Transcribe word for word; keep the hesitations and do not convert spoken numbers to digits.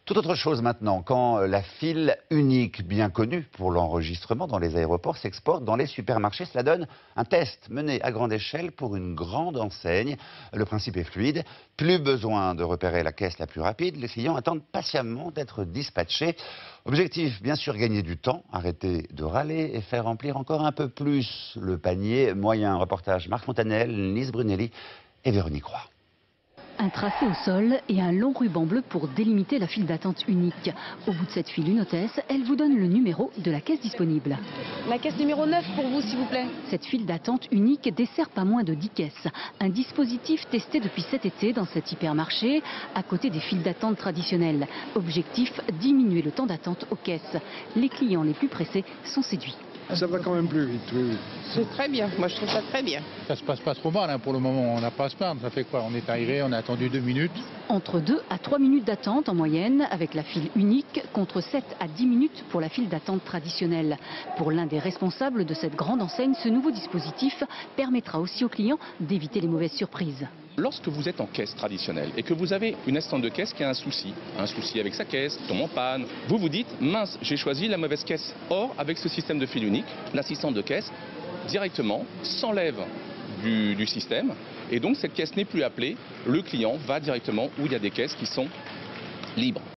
Tout autre chose maintenant, quand la file unique, bien connue pour l'enregistrement dans les aéroports, s'exporte dans les supermarchés, cela donne un test mené à grande échelle pour une grande enseigne. Le principe est fluide, plus besoin de repérer la caisse la plus rapide, les clients attendent patiemment d'être dispatchés. Objectif, bien sûr, gagner du temps, arrêter de râler et faire remplir encore un peu plus le panier moyen. Reportage Marc Fontanel, Lise Brunelli et Véronique Roy. Un tracé au sol et un long ruban bleu pour délimiter la file d'attente unique. Au bout de cette file, une hôtesse, elle vous donne le numéro de la caisse disponible. La caisse numéro neuf pour vous, s'il vous plaît. Cette file d'attente unique dessert pas moins de dix caisses. Un dispositif testé depuis cet été dans cet hypermarché, à côté des files d'attente traditionnelles. Objectif, diminuer le temps d'attente aux caisses. Les clients les plus pressés sont séduits. Ça va quand même plus vite, oui, oui. C'est très bien, moi je trouve ça très bien. Ça se passe pas trop mal hein, pour le moment, on n'a pas à se plaindre. Ça fait quoi? On est arrivé, on a attendu deux minutes. Entre deux à trois minutes d'attente en moyenne avec la file unique, contre sept à dix minutes pour la file d'attente traditionnelle. Pour l'un des responsables de cette grande enseigne, ce nouveau dispositif permettra aussi aux clients d'éviter les mauvaises surprises. Lorsque vous êtes en caisse traditionnelle et que vous avez une assistante de caisse qui a un souci, un souci avec sa caisse, tombe en panne, vous vous dites mince, j'ai choisi la mauvaise caisse. Or, avec ce système de file unique, l'assistante de caisse directement s'enlève du, du système et donc cette caisse n'est plus appelée, le client va directement où il y a des caisses qui sont libres.